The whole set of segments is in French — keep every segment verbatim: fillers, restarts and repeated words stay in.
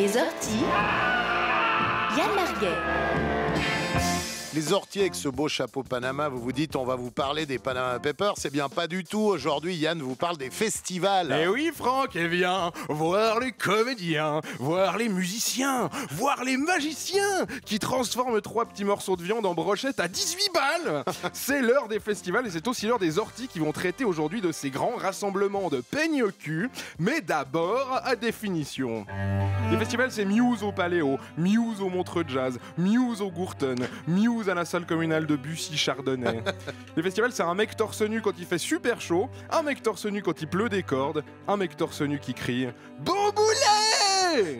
Les orties, Yann Marguet. Les orties avec ce beau chapeau Panama, vous vous dites on va vous parler des Panama Papers, c'est bien pas du tout. Aujourd'hui, Yann vous parle des festivals. Eh oui, Franck, et viens voir les comédiens, voir les musiciens, voir les magiciens qui transforment trois petits morceaux de viande en brochette à dix-huit balles. C'est l'heure des festivals et c'est aussi l'heure des orties qui vont traiter aujourd'hui de ces grands rassemblements de peigne au cul. Mais d'abord, à définition. Les festivals, c'est Muse au Paléo, Muse au Montreux Jazz, Muse au Gourton, Muse à la salle communale de Bussy-Chardonnay. Les festivals, c'est un mec torse nu quand il fait super chaud, un mec torse nu quand il pleut des cordes, un mec torse nu qui crie « Bon boulet !»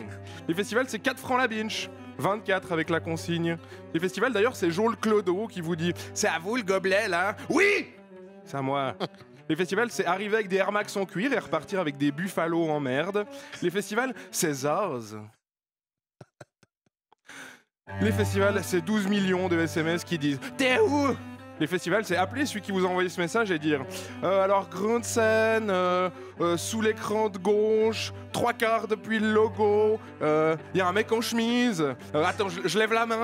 Les festivals, c'est quatre francs la binge, vingt-quatre avec la consigne. Les festivals, d'ailleurs, c'est Joel Clodo qui vous dit « C'est à vous le gobelet, là ?»« Oui !» C'est à moi. Les festivals, c'est arriver avec des Air Max en cuir et repartir avec des Buffalo en merde. Les festivals, c'est Zaz. Les festivals, c'est douze millions de S M S qui disent « T'es où ?» Les festivals, c'est appeler celui qui vous a envoyé ce message et dire euh, « Alors, grande scène, euh, euh, sous l'écran de gauche, trois quarts depuis le logo, il euh, y a un mec en chemise, euh, attends, je, je lève la main. »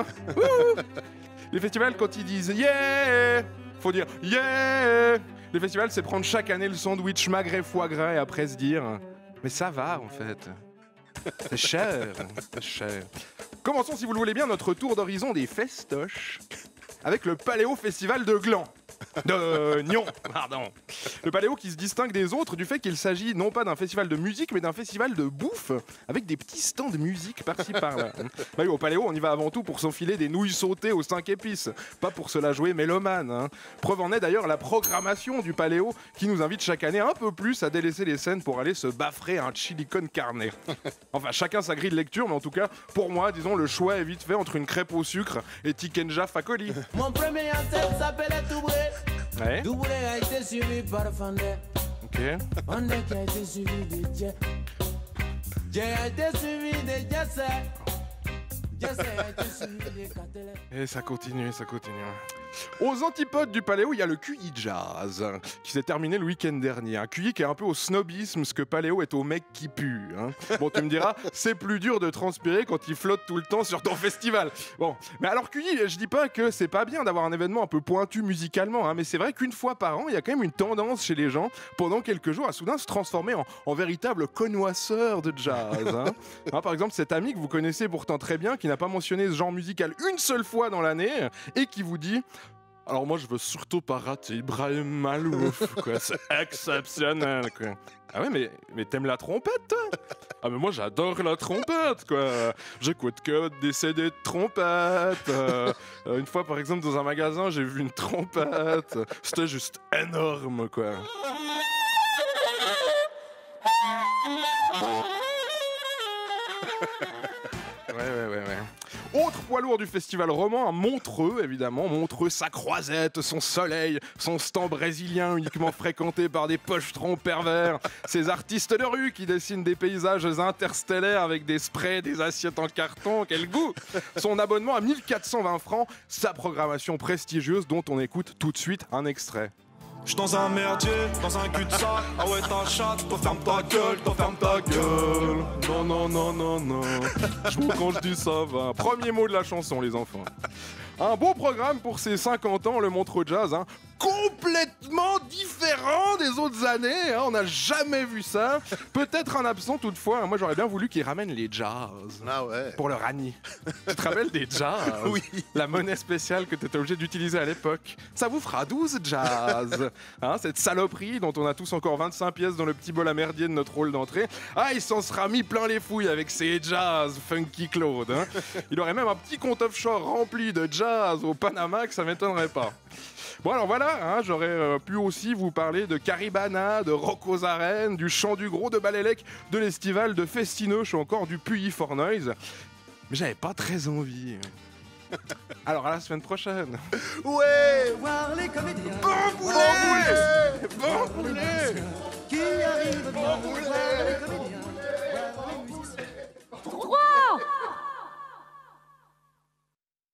Les festivals, quand ils disent « Yeah !» faut dire « Yeah !» Les festivals, c'est prendre chaque année le sandwich magret foie gras et après se dire « Mais ça va, en fait. C'est cher, c'est cher. » Commençons, si vous le voulez bien, notre tour d'horizon des festoches avec le Paléo Festival de Gland. De Nyon, pardon. Le Paléo qui se distingue des autres du fait qu'il s'agit non pas d'un festival de musique, mais d'un festival de bouffe, avec des petits stands de musique par-ci par-là. Bah oui, au Paléo, on y va avant tout pour s'enfiler des nouilles sautées aux cinq épices, pas pour se la jouer mélomane. Hein. Preuve en est d'ailleurs la programmation du Paléo, qui nous invite chaque année un peu plus à délaisser les scènes pour aller se baffrer un chili con carne. Enfin, chacun sa grille de lecture, mais en tout cas, pour moi, disons, le choix est vite fait entre une crêpe au sucre et Tikenja Fakoli. Mon premier ancêtre s'appelait Toubré. Ouais. Doublé a été suivi par Fandé. Ok. Fandé qui a été suivi de Dje. Dje a été suivi de Jesse. Jesse a été suivi de Katele. Et ça continue, ça continue. Aux antipodes du Paléo, il y a le Q I Jazz, qui s'est terminé le week-end dernier. Un Q I qui est un peu au snobisme, ce que Paléo est au mec qui pue. Hein. Bon, tu me diras, c'est plus dur de transpirer quand il flotte tout le temps sur ton festival. Bon, mais alors Q I, je dis pas que c'est pas bien d'avoir un événement un peu pointu musicalement, hein, mais c'est vrai qu'une fois par an, il y a quand même une tendance chez les gens, pendant quelques jours, à soudain se transformer en, en véritable connoisseur de jazz. Hein. Hein, par exemple, cet ami que vous connaissez pourtant très bien, qui n'a pas mentionné ce genre musical une seule fois dans l'année, et qui vous dit... Alors moi, je veux surtout pas rater Ibrahim Malouf, quoi. C'est exceptionnel, quoi. Ah ouais, mais, mais t'aimes la trompette, toi? Ah mais moi, j'adore la trompette, quoi. J'écoute que des C D de trompette. Euh, une fois, par exemple, dans un magasin, j'ai vu une trompette. C'était juste énorme, quoi. Ouais, ouais, ouais, ouais. Autre poids lourd du festival roman, à Montreux, évidemment. Montreux, sa croisette, son soleil, son stand brésilien uniquement fréquenté par des pochetrons pervers. Ces artistes de rue qui dessinent des paysages interstellaires avec des sprays, des assiettes en carton. Quel goût! Son abonnement à mille quatre cent vingt francs, sa programmation prestigieuse dont on écoute tout de suite un extrait. J'suis dans un merdier, dans un cul-de-sac. Ah ouais, ta chatte, toi ferme ta gueule, toi ferme ta gueule. Non, non, non, non, non. Je vous quand je dis ça va. Premier mot de la chanson, les enfants. Un beau programme pour ses cinquante ans, le Montreux Jazz. Hein. Complètement différent des autres années. Hein. On n'a jamais vu ça. Peut-être un absent toutefois. Moi, j'aurais bien voulu qu'il ramène les jazz. Ah ouais. Pour le rani. Tu te rappelles des jazz? Oui. La monnaie spéciale que tu étais obligé d'utiliser à l'époque. Ça vous fera douze jazz. Hein, cette saloperie dont on a tous encore vingt-cinq pièces dans le petit bol à merdier de notre rôle d'entrée. Ah, il s'en sera mis plein les fouilles avec ses jazz Funky Claude. Hein. Il aurait même un petit compte offshore rempli de jazz au Panama, que ça m'étonnerait pas. Bon alors voilà, hein, j'aurais euh, pu aussi vous parler de Caribana, de Rock aux Arènes, du Chant du Gros, de Balélec, de l'Estival, de Festineuch ou encore du Puy for Noise. Mais j'avais pas très envie. Alors à la semaine prochaine. Ouais. Voir les comédiens. Bon boulet! Bon boulet! Qui arrivent bien. Voir les comédiens.